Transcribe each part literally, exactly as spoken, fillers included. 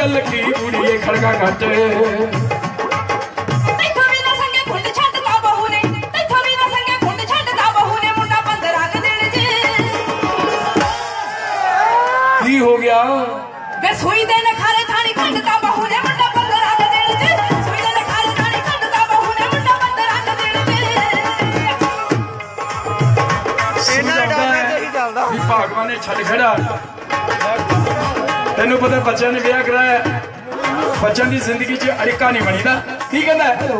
गल की कुड़िए खड़का घट की हो गया वे सुई दे नखारे थानी खंडता बहू ने मुंडा बंद रख देण जे सुई दे नखारे थानी खंडता बहू ने मुंडा बंद रख देण जे ਇਹਨਾਂ ਦਾ ਹੀ ਚੱਲਦਾ ਵੀ ਭਗਵਾਨ ਨੇ ਛੱਡ ਖੜਾ ਤੈਨੂੰ ਪਤਾ ਬੱਚਿਆਂ ਨੇ ਵਿਆਹ ਕਰਾਇਆ ਬੱਚਿਆਂ ਦੀ ਜ਼ਿੰਦਗੀ 'ਚ ਅੜਿੱਕਾ ਨਹੀਂ ਬਣੀਦਾ ਕੀ ਕਹਿੰਦਾ ਹੈਲੋ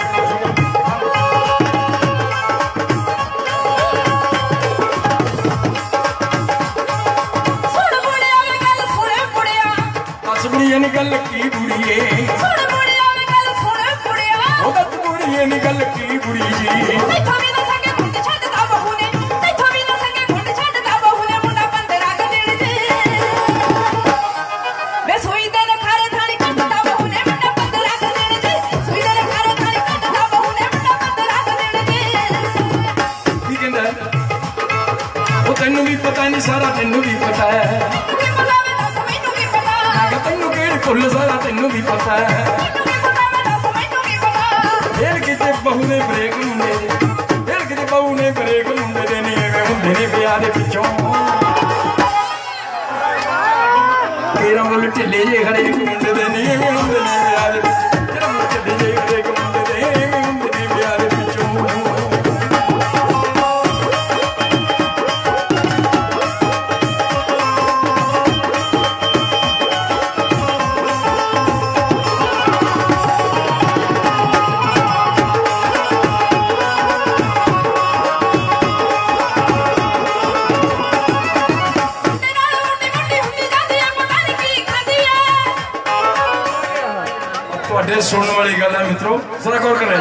नी गल की बुड़िए सुन बुड़िया वे गल सुन बुड़िया ओ दत बुड़िए नी गल की बुड़ी जी तैथों भी ना संगे घुंड छड्डदा बहू ने तैथों भी ना संगे घुंड छड्डदा बहू ने मुंडा बंद रख देण जे वे सुई दे नखारे थानी खंडदा बहू ने मुंडा बंद रख देण जे सुई दे नखारे थानी खंडदा बहू ने मुंडा बंद रख देण जे की कहंदा ओ तैनू भी पता नहीं सारा तैनू भी पता है फुल सारा तेनू भी पता है फिर किते बहू ने ब्रेक मुंडे फिर किते बहू ने ब्रेक मुंडे दे नहीं एवें हुंदे ने ब्याह दे पिछों तेरा मुल ढिले जे खड़े मुंडे दे नहीं एवें हुंदे ने ब्याह दे पिछों तेरा मुल ढिले जे ब्रेक मुंडे दे एवें हुंदे ने ब्याह दे पिछों सुनने वाली गल है मित्रों जरा गौर करें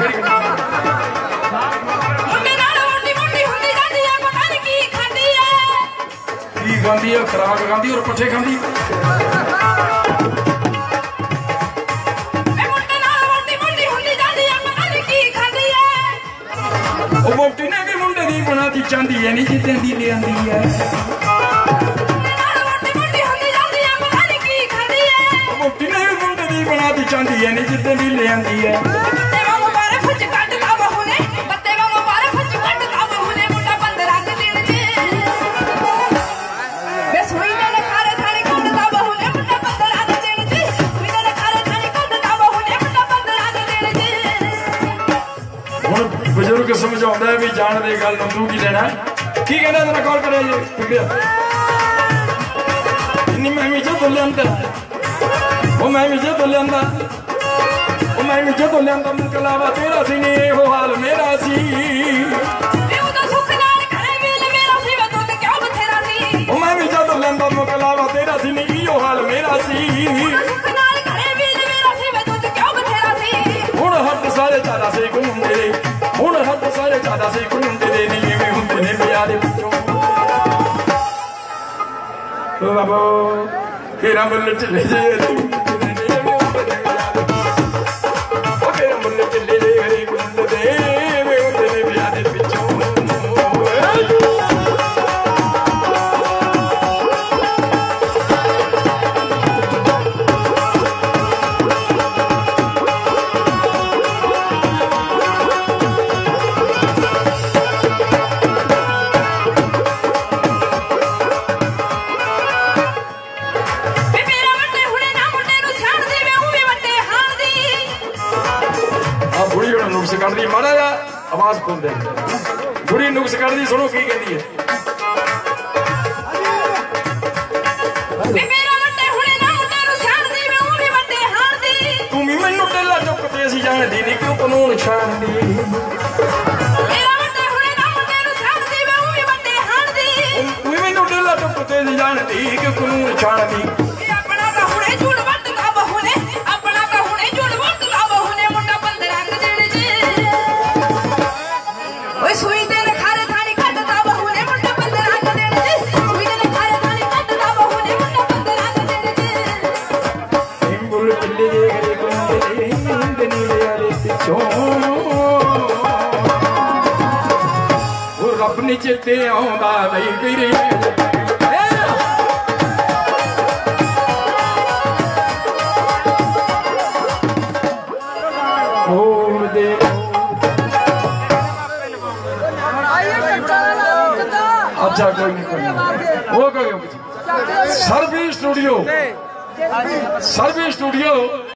की खांदी है खराक खांदी और पट्ठे खांदी वोटी ने भी मुंडे दी बनाती चांदी है नहीं जितने दी ले आंदी है वोटी ने भी मुंडे दी बनाती चांदी है नहीं जितने दी ले आंदी है बत्ते वांगू मारे फुच कटदा बहू ने बत्ते वांगू मारे फुच कटदा बहू ने मुंडा बंद रख देण जे वे सुई दे नखारे थानी खंडदा बहू ने मुंडा बंद रख देण जे सुई दे नखारे थानी खंडदा बहू ने मुंडा बंद रख देण जे हुण बुजुर्ग समझाउंदा है भी जान दे गल नूं तू की लेना की कहंदा जरा कॉल करे जी इन्नी मैं भी जो लेंदा ओ मैं भी जो लेंदा ओ मैं भी जो लेंदा मुकलावा तेरा सी नी हो हाल मेरा सी वे उदा सुख नाल घरे वेल मेरा सी वे दुध क्यों बथेरा सी ओ मैं भी जो लेंदा मुकलावा तेरा सी नी हो हाल मेरा सी उदा सुख नाल घरे वेल मेरा सी वे दुध क्यों बथेरा सी हुण हट सारे चादा से घुंडे हुण हट सारे चादा से घुंडे दे नी एवें हुंदे ने ब्याह दे विचों ओ बाबो तेरा मुल ढिले जे आवाज खोल दे बुढ़ी नुक्स कर दी सुनो की कहती है तू भी मैनू टेला चुकते असी जान दी नहीं क्यों कानून छान दी तू भी मैनू टेला चुकते असी जान दी क्यों कानून छान दी रब नी चेते आउंदा नहीं गिरे अच्छा कोई नहीं कोई नहीं वो कोई सरवी स्टूडियो सरवी स्टूडियो